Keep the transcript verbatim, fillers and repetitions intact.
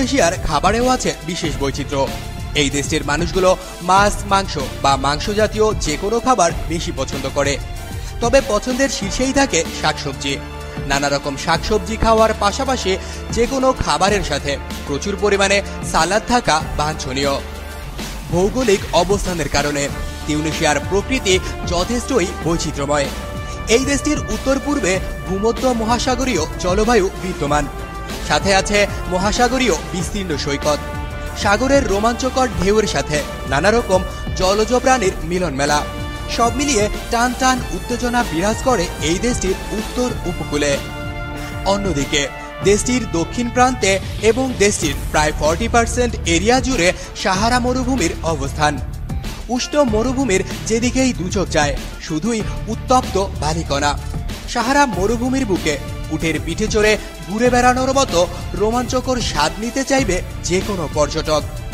টিউনেশিয়ার খাবারেও আছে বিশেষ বৈচিত্র্য। এই দেশটির মানুষগুলো মাছ, মাংস বা মাংস জাতীয় যে কোনো খাবার বেশি পছন্দ করে। তবে পছন্দের শীর্ষেই থাকে শাকসবজি। নানা রকম শাকসবজি খাওয়ার পাশাপাশি যে কোনো খাবারের সাথে প্রচুর পরিমাণে সালাদ থাকা বাঞ্ছনীয়। ভৌগোলিক অবস্থানের কারণে টিউনেশিয়ার প্রকৃতি যথেষ্টই বৈচিত্র্যময়। এই দেশটির উত্তর পূর্বে ভূমধ্য মহাসাগরীয় জলবায়ু বিদ্যমান, সাথে আছে মহাসাগরীয় বিস্তীর্ণ সৈকত। সাগরের রোমাঞ্চকর ঢেউয়ের সাথে নানা রকম জলজ প্রাণীর মিলন মেলা, সব মিলিয়ে টান টান উত্তেজনা বিরাজ করে এই দেশটির উত্তর উপকূলে। অন্যদিকে দেশটির দক্ষিণ প্রান্তে এবং দেশটির প্রায় ফর্টি পার্সেন্ট এরিয়া জুড়ে সাহারা মরুভূমির অবস্থান। উষ্ণ মরুভূমির যেদিকেই দুচোখ যায় শুধুই উত্তপ্ত বালিকণা। সাহারা মরুভূমির বুকে উটের পিঠে চড়ে ঘুরে বেড়ানোর মতো রোমাঞ্চকর স্বাদ নিতে চাইবে যে কোনো পর্যটক।